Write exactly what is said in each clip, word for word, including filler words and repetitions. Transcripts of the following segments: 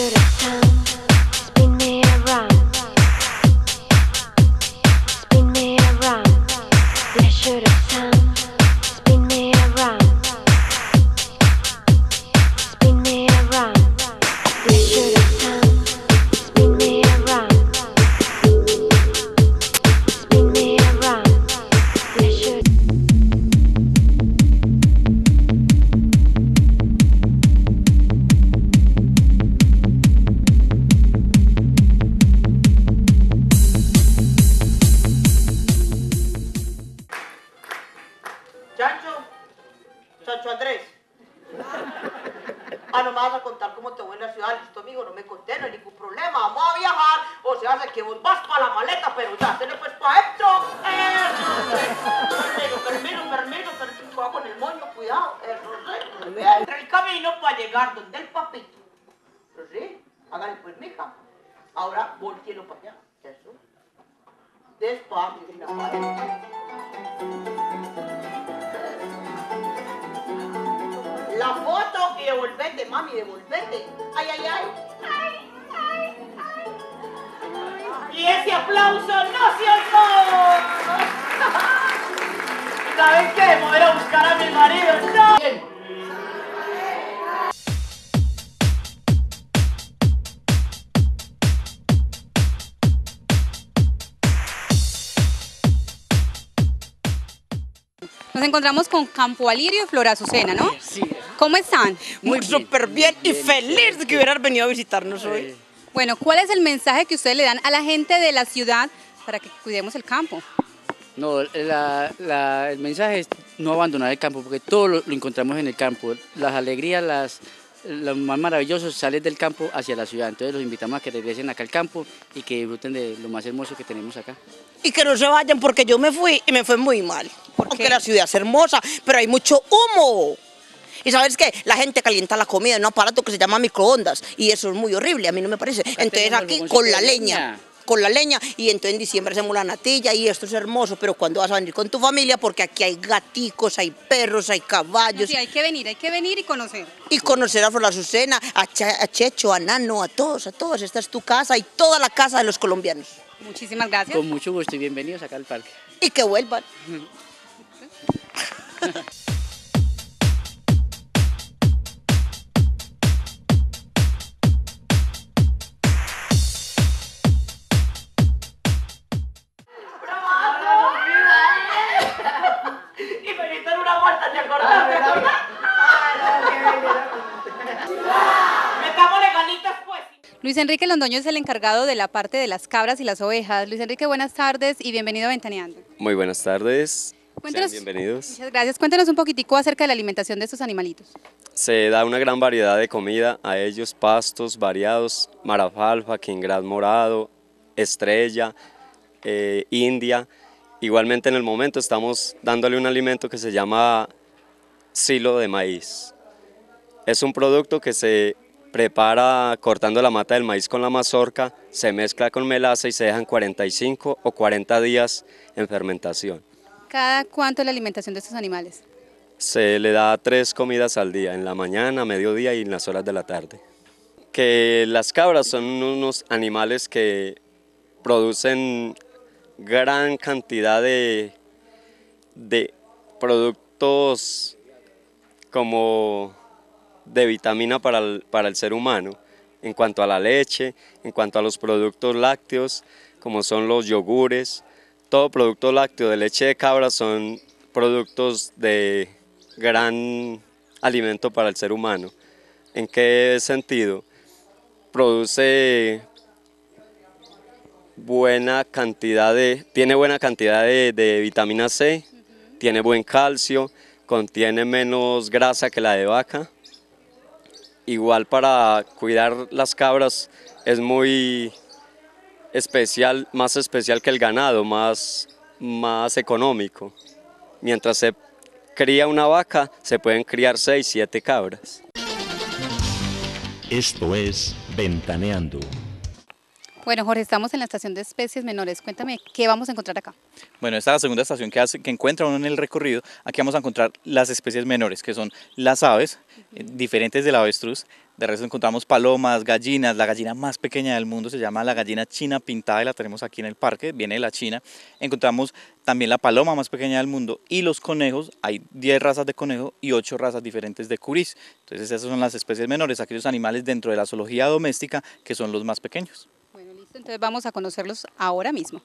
Chancho, Chancho Andrés. Ah, no me vas a contar cómo te voy en la ciudad, listo amigo, no me conté, no hay ningún problema, vamos a viajar, o sea, hace que vos vas para la maleta, pero ya, tenés pues para adentro. Eso, permiso, permiso, permiso, cuidado con el moño, cuidado, eso, sí. Entre el camino para llegar donde el papito. Pero sí, hágale pues, mija. Ahora, volteelo para allá, eso. Despacio, sin aparato. La foto y devolvete, mami, devolvete. Ay, ay, ay. Ay, ay, ay. Y ese aplauso no se oyó. ¿Saben qué? Me voy a ir a buscar a mi marido. No. Bien. Nos encontramos con Campo Alirio y Flora Azucena, ¿no? Sí. ¿Cómo están? Muy súper bien y feliz de que hubieras venido a visitarnos hoy. Bueno, ¿cuál es el mensaje que ustedes le dan a la gente de la ciudad para que cuidemos el campo? No, la, la, el mensaje es no abandonar el campo, porque todo lo, lo encontramos en el campo. Las alegrías, las, lo más maravilloso sale del campo hacia la ciudad. Entonces los invitamos a que regresen acá al campo y que disfruten de lo más hermoso que tenemos acá. Y que no se vayan porque yo me fui y me fue muy mal. Porque la ciudad es hermosa, pero hay mucho humo. Y ¿sabes qué? La gente calienta la comida en un aparato que se llama microondas y eso es muy horrible, a mí no me parece. Acá entonces aquí con la leña. leña. Con la leña y entonces en diciembre hacemos la natilla y esto es hermoso, pero cuando vas a venir con tu familia, porque aquí hay gaticos, hay perros, hay caballos. Sí, hay que venir, hay que venir y conocer. Y conocer a Flora Azucena, a, Ch a Checho, a Nano, a todos, a todos. Esta es tu casa y toda la casa de los colombianos. Muchísimas gracias. Con mucho gusto y bienvenidos acá al parque. Y que vuelvan. Y me dieron una vuelta, ¿te acordás? Metámosle ganitas, pues. Luis Enrique Londoño es el encargado de la parte de las cabras y las ovejas. Luis Enrique, buenas tardes y bienvenido a Ventaneando. Muy buenas tardes. Cuéntanos, Sean bienvenidos. Muchas gracias. Cuéntanos un poquitico acerca de la alimentación de estos animalitos. Se da una gran variedad de comida a ellos, pastos variados, marafalfa, quingras morado, estrella, eh, india. Igualmente en el momento estamos dándole un alimento que se llama silo de maíz. Es un producto que se prepara cortando la mata del maíz con la mazorca, se mezcla con melaza y se dejan cuarenta y cinco o cuarenta días en fermentación. ¿Cada cuánto es la alimentación de estos animales? Se le da tres comidas al día, en la mañana, mediodía y en las horas de la tarde. Que las cabras son unos animales que producen gran cantidad de, de productos como de vitamina para el, para el ser humano, en cuanto a la leche, en cuanto a los productos lácteos, como son los yogures. Todo producto lácteo de leche de cabra son productos de gran alimento para el ser humano. ¿En qué sentido? Produce buena cantidad de, tiene buena cantidad de, de vitamina C, uh-huh. Tiene buen calcio, contiene menos grasa que la de vaca. Igual para cuidar las cabras es muy especial, más especial que el ganado, más, más económico. Mientras se cría una vaca, se pueden criar seis, siete cabras. Esto es Ventaneando. Bueno, Jorge, estamos en la estación de especies menores. Cuéntame, ¿qué vamos a encontrar acá? Bueno, esta es la segunda estación que, hace, que encuentra uno en el recorrido. Aquí vamos a encontrar las especies menores, que son las aves, uh-huh. eh, diferentes del avestruz, De resto encontramos palomas, gallinas. La gallina más pequeña del mundo se llama la gallina china pintada y la tenemos aquí en el parque, viene de la China. Encontramos también la paloma más pequeña del mundo y los conejos. Hay diez razas de conejo y ocho razas diferentes de curís. Entonces esas son las especies menores, aquellos animales dentro de la zoología doméstica que son los más pequeños. Bueno, listo, entonces vamos a conocerlos ahora mismo.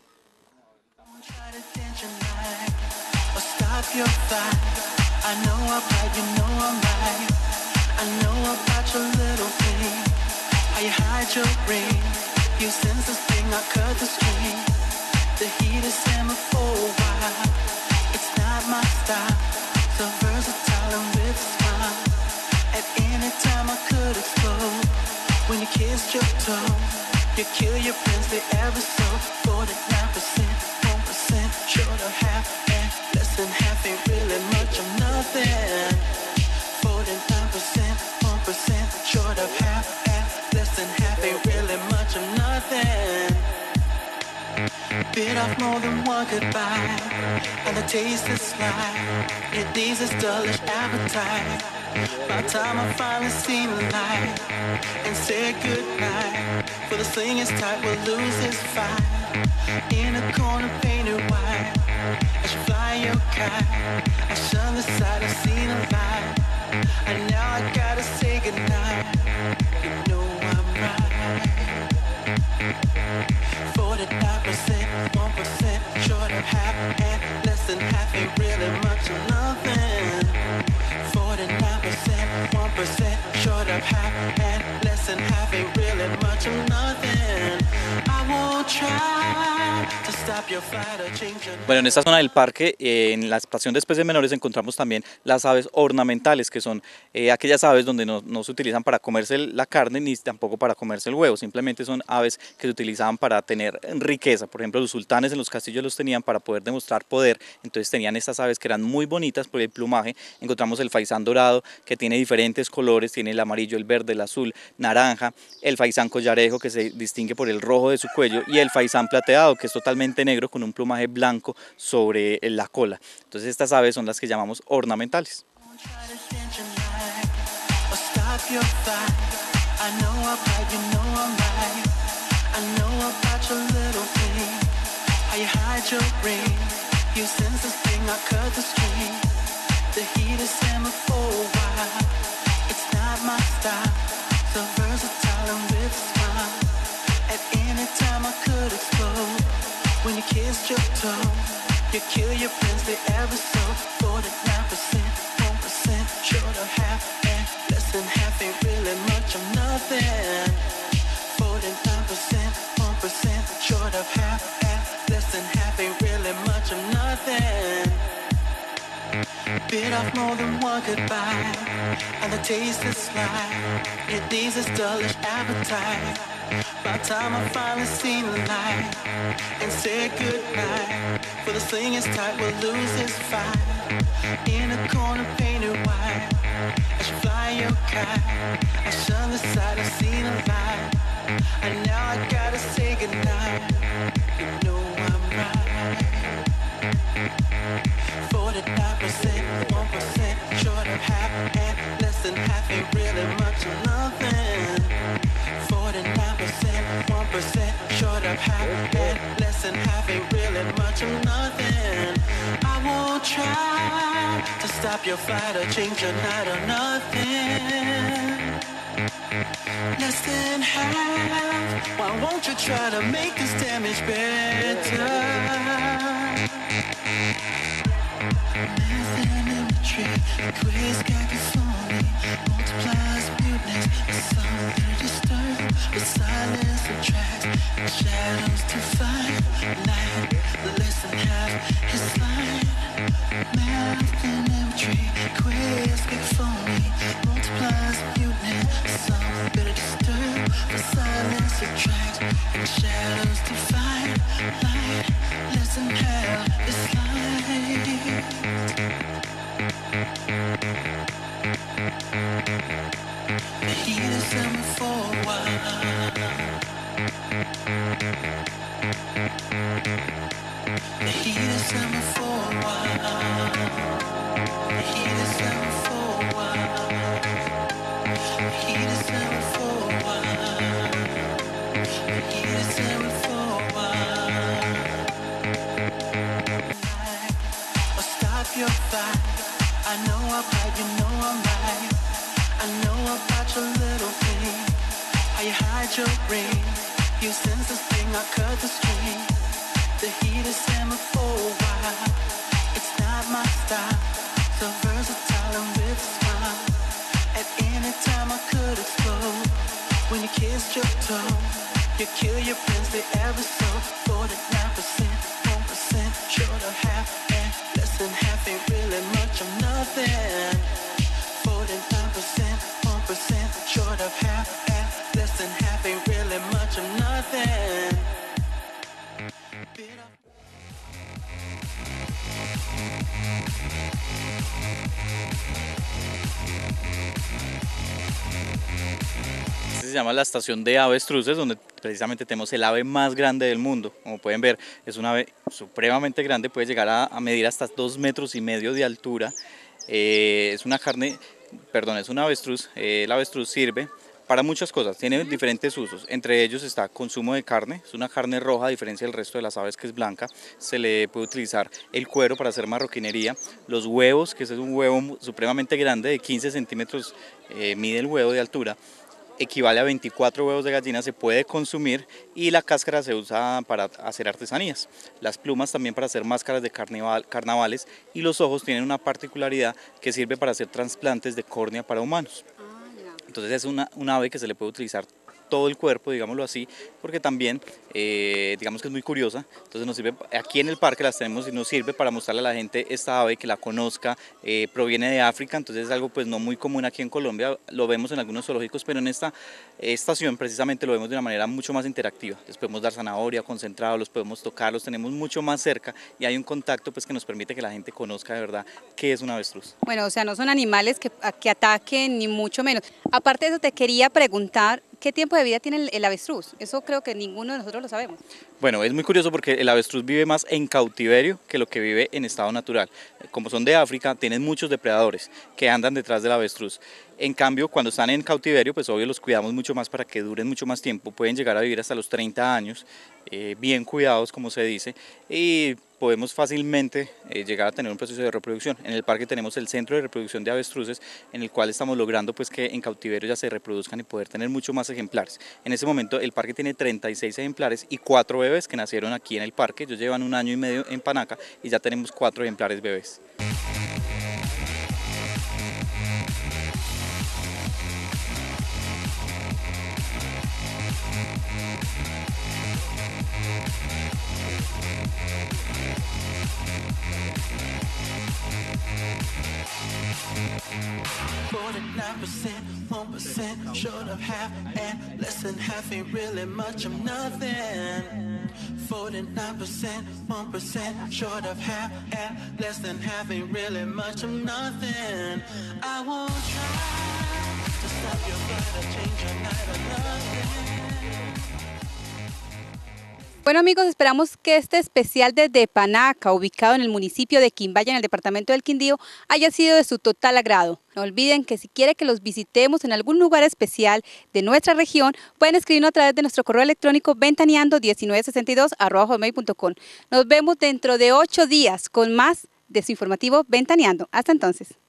The heat is simmer for a while. It's not my style, so versatile and with a smile. At any time I could explode. When you kissed your toe, you kill your princely ever so. forty-nine percent, one percent, short of half, and less than half ain't really much of nothing. forty-nine percent, one percent, short of half, and less than half ain't really much of nothing. Bit off more than one goodbye, and the taste is sly. It leaves this dullish appetite. By the time I finally seen the light and said goodnight, for the thing is tight, we'll lose this fight. In a corner painted white, I should fly your kite. I shun the sight, I've seen a light, and now I gotta say goodnight. You know I'm right. forty-nine percent, one percent, short of half, and less than half ain't really much of nothing. forty-nine percent, one percent, short of half, and less than half ain't really much of nothing. I won't try to stop your flight or change your... Bueno, en esta zona del parque, eh, en la estación de especies menores, encontramos también las aves ornamentales, que son eh, aquellas aves donde no, no se utilizan para comerse la carne ni tampoco para comerse el huevo, simplemente son aves que se utilizaban para tener riqueza. Por ejemplo, los sultanes en los castillos los tenían para poder demostrar poder, entonces tenían estas aves que eran muy bonitas por el plumaje. Encontramos el faisán dorado, que tiene diferentes colores, tiene el amarillo, el verde, el azul, naranja, el faisán collarejo, que se distingue por el rojo de su cuello, y el faisán plateado, que es totalmente negro con un plumaje blanco sobre la cola. Entonces estas aves son las que llamamos ornamentales. When you kissed your toe, you kill your princely ever so. forty-nine percent, one percent, short of half, and less than half ain't really much of nothing. forty-nine percent, one percent, short of half, and less than half ain't really much of nothing. Bit off more than one goodbye, and the taste is sly. It leaves this dullish appetite. By the time I finally seen the light and said goodnight, for the thing is tight, we'll lose this fight. In a corner painted white, I should fly your kite. I shun the sight, I've seen a light, and now I gotta say goodnight. You know I'm right. forty-nine percent, one percent, short of half, and less than half ain't really much of nothing. forty-nine percent, one percent, short of half, and less than half ain't really much of nothing. I won't try to stop your flight or change your night or nothing. Less than half, why won't you try to make this damage better? Methonometry, quiz cacophony, multiplies muteness, something to disturb, but silence attracts, shadows to find, light, less than half is light. Methonometry, quiz cacophony, multiplies muteness, something to disturb, but silence attracts, shadows to find, light, less than half is light. The heat is summer for a while. The heat is summer for a while. The heat is summer for a while. The heat How you hide your ring, you sense this thing, I cut the string. The heat is simmer for a while. It's not my style, so versatile and with a smile. At any time I could explode. When you kissed your toe, you kill your friends, they ever so. Forty-nine percent, one percent, short of half, and less than half ain't really much of nothing. Forty-nine percent, one percent, short of half, and less than half ain't really much of nothing. Este se llama la estación de avestruces, donde precisamente tenemos el ave más grande del mundo. Como pueden ver, es un ave supremamente grande, puede llegar a, a medir hasta dos metros y medio de altura. Eh, es una carne, perdón, es un avestruz. Eh, el avestruz sirve para muchas cosas, tiene diferentes usos. Entre ellos está consumo de carne, es una carne roja a diferencia del resto de las aves que es blanca. Se le puede utilizar el cuero para hacer marroquinería, los huevos, que ese es un huevo supremamente grande, de quince centímetros eh, mide el huevo de altura. Equivale a veinticuatro huevos de gallina, se puede consumir, y la cáscara se usa para hacer artesanías. Las plumas también para hacer máscaras de carnaval, carnavales, y los ojos tienen una particularidad que sirve para hacer trasplantes de córnea para humanos. Entonces es una, un ave que se le puede utilizar todo el cuerpo, digámoslo así, porque también, eh, digamos que es muy curiosa. Entonces nos sirve, aquí en el parque las tenemos y nos sirve para mostrarle a la gente esta ave, que la conozca. Eh, proviene de África, entonces es algo pues no muy común aquí en Colombia, lo vemos en algunos zoológicos, pero en esta estación precisamente lo vemos de una manera mucho más interactiva. Les podemos dar zanahoria, concentrado, los podemos tocar, los tenemos mucho más cerca, y hay un contacto pues que nos permite que la gente conozca de verdad qué es un avestruz. Bueno, o sea, no son animales que, que ataquen, ni mucho menos. Aparte de eso, te quería preguntar, ¿qué tiempo de vida tiene el, el avestruz? Eso creo que ninguno de nosotros lo sabemos. Bueno, es muy curioso porque el avestruz vive más en cautiverio que lo que vive en estado natural. Como son de África, tienen muchos depredadores que andan detrás del avestruz. En cambio, cuando están en cautiverio, pues obvio los cuidamos mucho más para que duren mucho más tiempo. Pueden llegar a vivir hasta los treinta años, eh, bien cuidados, como se dice, y podemos fácilmente eh, llegar a tener un proceso de reproducción. En el parque tenemos el centro de reproducción de avestruces, en el cual estamos logrando pues que en cautiverio ya se reproduzcan y poder tener mucho más ejemplares. En ese momento el parque tiene treinta y seis ejemplares y cuatro bebés que nacieron aquí en el parque. Ellos llevan un año y medio en Panaca y ya tenemos cuatro ejemplares bebés. Forty-nine percent, one percent, short of half, and less than half ain't really much of nothing. Forty-nine percent, one percent, short of half, and less than half ain't really much of nothing. I won't try to stop your flight or change your night or nothing. Bueno amigos, esperamos que este especial desde Panaca, ubicado en el municipio de Quimbaya, en el departamento del Quindío, haya sido de su total agrado. No olviden que si quiere que los visitemos en algún lugar especial de nuestra región, pueden escribirnos a través de nuestro correo electrónico ventaneando uno nueve seis dos arroba hotmail punto com. Nos vemos dentro de ocho días con más de su informativo Ventaneando. Hasta entonces.